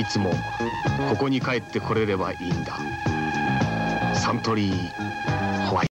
いつもここに帰ってこれればいいんだ。サントリーホワイト。